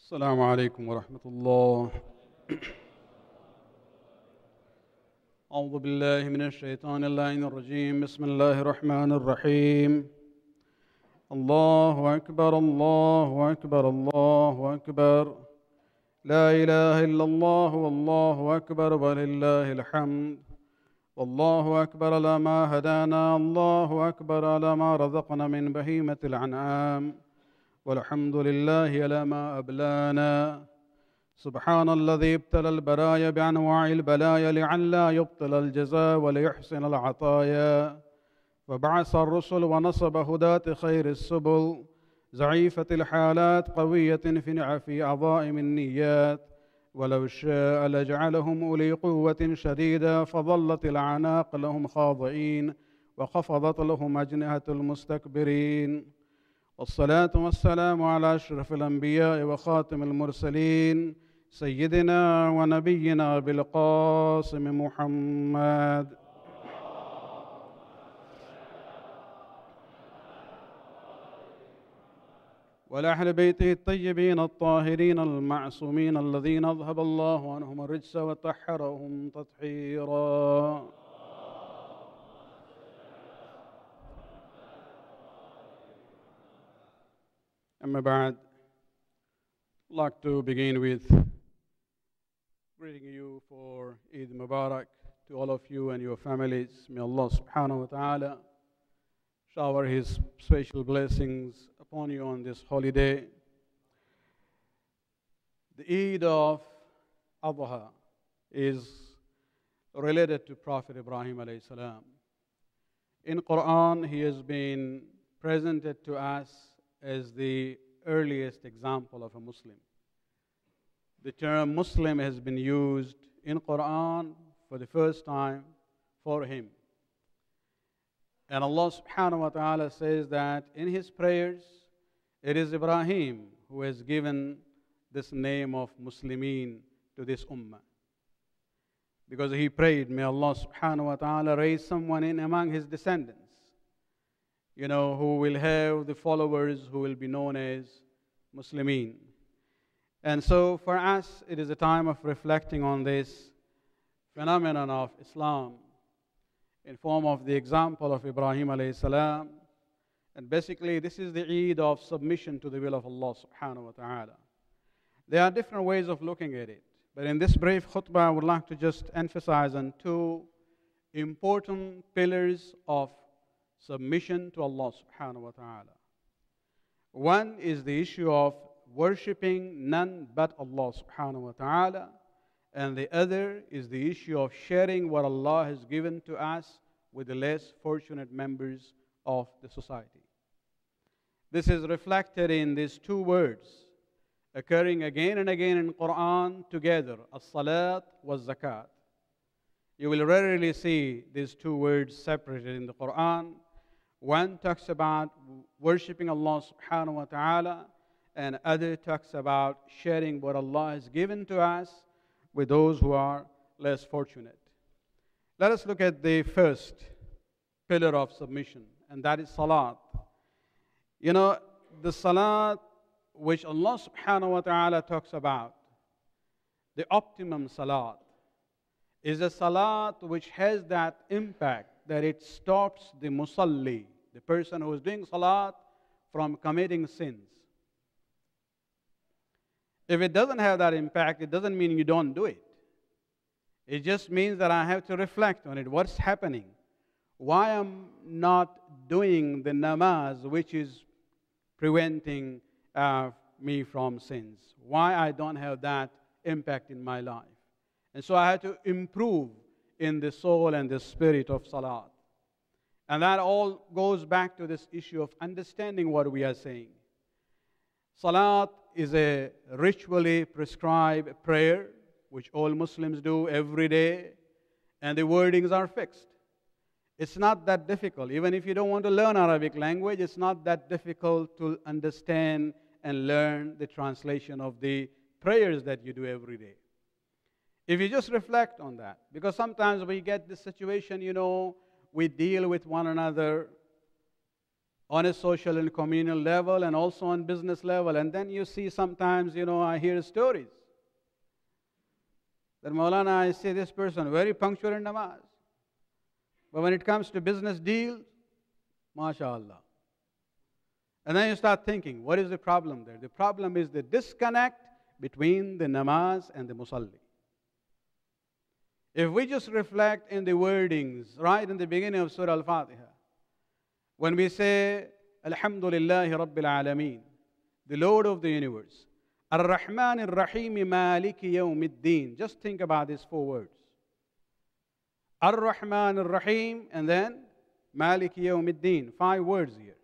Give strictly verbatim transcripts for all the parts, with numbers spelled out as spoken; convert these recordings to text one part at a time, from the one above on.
السلام عليكم ورحمة الله. أعوذ بالله من الشيطان اللعين الرجيم. بسم الله الرحمن الرحيم. الله أكبر الله أكبر الله أكبر. لا إله إلا الله والله أكبر ولله الحمد. والله أكبر على ما هدانا. الله أكبر على ما رزقنا من بهيمة الأنعام. والحمد لله على ما أبلانا. سبحان الذي ابتلى البرايا بأنواع البلايا لعلا يبطل الجزاء وليحسن العطايا. فبعث الرسل ونصب هداة خير السبل. ضعيفة الحالات قوية في في عظائم النيات. ولو شاء لجعلهم أولي قوة شديدة فظلت الأعناق لهم خاضعين وخفضت لهم أجنحة المستكبرين. والصلاة والسلام على أشرف الأنبياء وخاتم المرسلين سيدنا ونبينا بالقاسم محمد وأهل بيته الطيبين الطاهرين المعصومين الذين أذهب الله عنهم الرجس وطهرهم تطهيرا. Amma ba'd, I'd like to begin with greeting you for Eid Mubarak to all of you and your families. May Allah subhanahu wa ta'ala shower His special blessings upon you on this holiday. The Eid of Adha is related to Prophet Ibrahim alayhi salam. In Quran, he has been presented to us as the earliest example of a Muslim. The term Muslim has been used in Quran for the first time for him. And Allah subhanahu wa ta'ala says that in his prayers, it is Ibrahim who has given this name of Muslimeen to this ummah. Because he prayed, may Allah subhanahu wa ta'ala raise someone in among his descendants, you know, who will have the followers who will be known as Muslimeen. And so for us, it is a time of reflecting on this phenomenon of Islam in form of the example of Ibrahim alayhi salam. And basically, this is the Eid of submission to the will of Allah subhanahu wa ta'ala. There are different ways of looking at it. But in this brief khutbah, I would like to just emphasize on two important pillars of submission to Allah subhanahu wa ta'ala. One is the issue of worshipping none but Allah subhanahu wa ta'ala, and the other is the issue of sharing what Allah has given to us with the less fortunate members of the society. This is reflected in these two words occurring again and again in Quran together, as-Salaat wa Zakat. You will rarely see these two words separated in the Quran. One talks about worshipping Allah subhanahu wa ta'ala, and other talks about sharing what Allah has given to us with those who are less fortunate. Let us look at the first pillar of submission, and that is salat. You know, the salat which Allah subhanahu wa ta'ala talks about, the optimum salat, is a salat which has that impact that it stops the musalli, the person who is doing salat, from committing sins. If it doesn't have that impact, it doesn't mean you don't do it. It just means that I have to reflect on it. What's happening? Why am I not doing the namaz which is preventing uh, me from sins? Why I don't have that impact in my life? And so I have to improve in the soul and the spirit of salat. And that all goes back to this issue of understanding what we are saying. Salat is a ritually prescribed prayer which all Muslims do every day, and the wordings are fixed. It's not that difficult. Even if you don't want to learn Arabic language, it's not that difficult to understand and learn the translation of the prayers that you do every day. If you just reflect on that, because sometimes we get this situation, you know, we deal with one another on a social and communal level and also on business level. And then you see sometimes, you know, I hear stories that Maulana, I see this person very punctual in namaz. But when it comes to business deals, mashallah. And then you start thinking, what is the problem there? The problem is the disconnect between the namaz and the musalli. If we just reflect in the wordings right in the beginning of Surah Al-Fatiha, when we say, Alhamdulillahi Rabbil Alameen, the Lord of the universe, Ar-Rahman Ar-Rahim Maliki Yawmiddin. Just think about these four words. Ar-Rahman Ar-Rahim and then Maliki Yawmiddin. Five words here.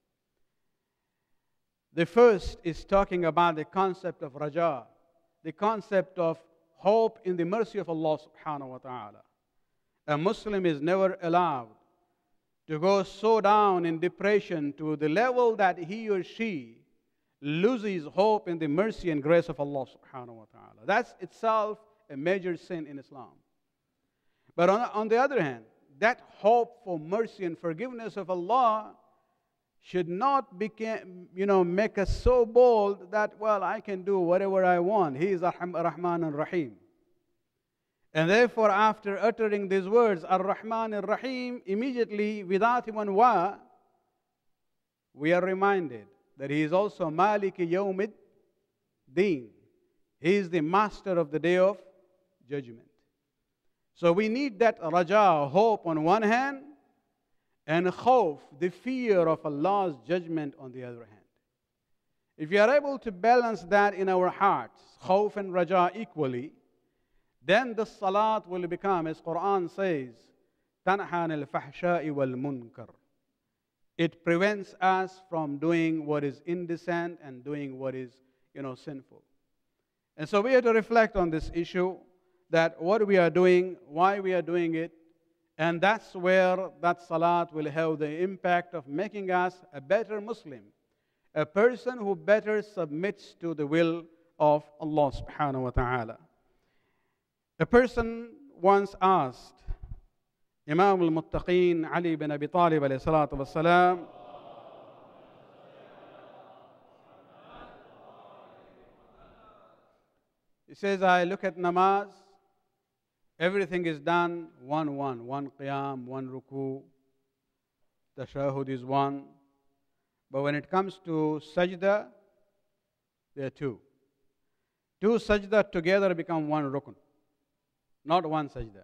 The first is talking about the concept of raja, the concept of hope in the mercy of Allah subhanahu wa ta'ala. A Muslim is never allowed to go so down in depression to the level that he or she loses hope in the mercy and grace of Allah subhanahu wa ta'ala. That's itself a major sin in Islam. But on, on the other hand, that hope for mercy and forgiveness of Allah should not become, you know, make us so bold that, well, I can do whatever I want. He is Ar-Rahman Ar-Rahim. And therefore, after uttering these words, Ar-Rahman Ar-Rahim, immediately, without even wa, we are reminded that He is also Maliki Yawmiddin. He is the master of the day of judgment. So we need that raja, hope on one hand, and khawf, the fear of Allah's judgment on the other hand. If we are able to balance that in our hearts, khawf and raja equally, then the salat will become, as Quran says, tanhan al-fahsha'i wal-munkar. It prevents us from doing what is indecent and doing what is, you know, sinful. And so we have to reflect on this issue, that what we are doing, why we are doing it, and that's where that salat will have the impact of making us a better Muslim, a person who better submits to the will of Allah subhanahu wa ta'ala. A person once asked Imam al-Muttaqeen Ali bin Abi Talib alayhi salatu wa salam, he says, I look at namaz, everything is done one, one, one qiyam, one ruku, tashahud is one. But when it comes to sajda, there are two. Two sajda together become one rukun, not one sajda,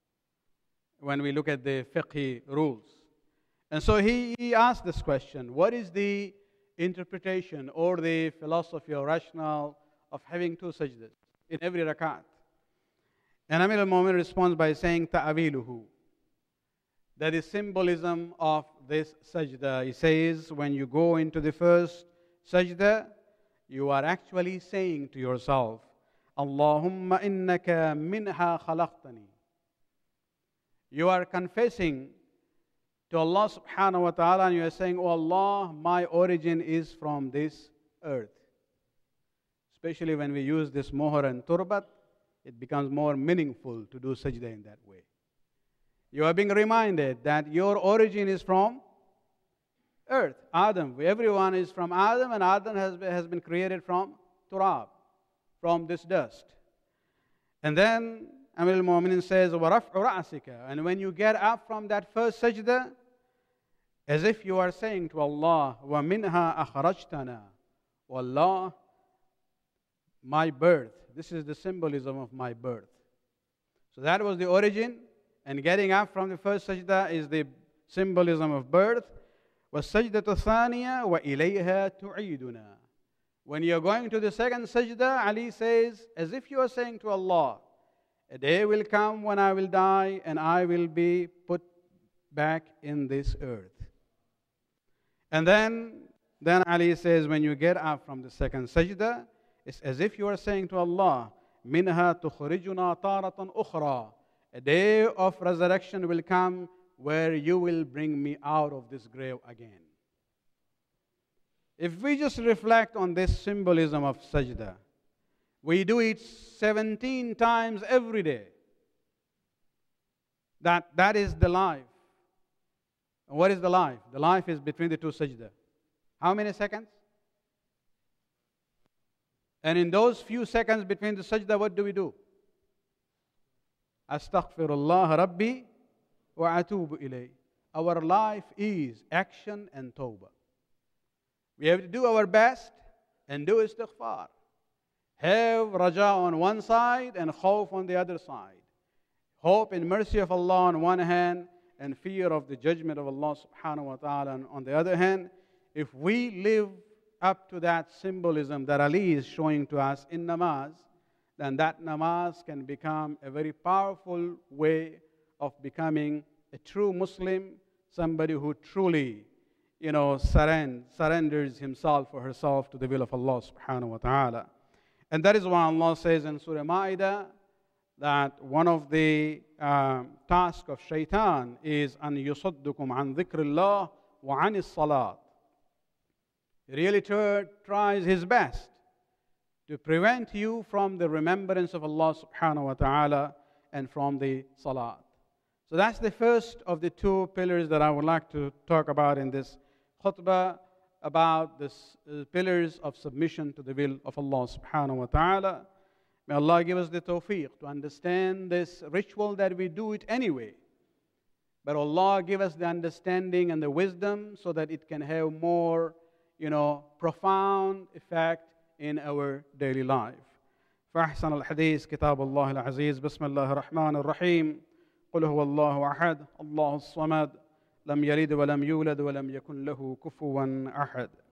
when we look at the fiqhi rules. And so he, he asked this question, what is the interpretation or the philosophy or rationale of having two sajdas in every rakat? And Amir al-Mu'min responds by saying, ta'awiluhu. That is symbolism of this sajda. He says, when you go into the first sajda, you are actually saying to yourself, Allahumma innaka minha khalaqtani. You are confessing to Allah subhanahu wa ta'ala and you are saying, oh Allah, my origin is from this earth. Especially when we use this mohar and turbat, it becomes more meaningful to do sajda in that way. You are being reminded that your origin is from earth, Adam. Everyone is from Adam, and Adam has been, has been created from turab, from this dust. And then Amir al-Mu'minin says, وَرَفْعُ رَأْسِكَ. And when you get up from that first sajda, as if you are saying to Allah, وَمِنْهَا أَخْرَجْتَنَا. O Allah, my birth. This is the symbolism of my birth. So that was the origin, and getting up from the first sajda is the symbolism of birth. وَالسَّجْدَةُ الثَّانِيَةُ وَإِلَيْهَا تُعِيدُنَا. When you're going to the second sajda, Ali says, as if you are saying to Allah, a day will come when I will die and I will be put back in this earth. And then, then Ali says, when you get up from the second sajda, it's as if you are saying to Allah, مِنْهَا تُخْرِجُنَا تَارَةً أُخْرَى. A day of resurrection will come where you will bring me out of this grave again. If we just reflect on this symbolism of sajda, we do it seventeen times every day. That, that is the life And what is the life? The life is between the two sajda. How many seconds? And in those few seconds between the sajda, what do we do? Astaghfirullah Rabbi wa atubu ilayh. Our life is action and tawbah. We have to do our best and do istighfar. Have raja on one side and khawf on the other side. Hope in mercy of Allah on one hand and fear of the judgment of Allah subhanahu wa ta'ala on the other hand. If we live up to that symbolism that Ali is showing to us in namaz, then that namaz can become a very powerful way of becoming a true Muslim, somebody who truly, you know, surrend, surrenders himself or herself to the will of Allah subhanahu wa ta'ala. And that is why Allah says in Surah Ma'idah that one of the um, tasks of shaitan is an yusaddukum an dhikrillah wa anis salat. He really tries his best to prevent you from the remembrance of Allah subhanahu wa ta'ala and from the salat. So that's the first of the two pillars that I would like to talk about in this khutbah, about the uh, pillars of submission to the will of Allah subhanahu wa ta'ala. May Allah give us the tawfiq to understand this ritual that we do it anyway. But Allah give us the understanding and the wisdom so that it can have more, you know, profound effect in our daily life. فأحسن الحديث كتاب الله العزيز بسم الله الرحمن الرحيم قل هو الله أحد الله الصمد لم يلد ولم يولد ولم يكن له كفوا أحد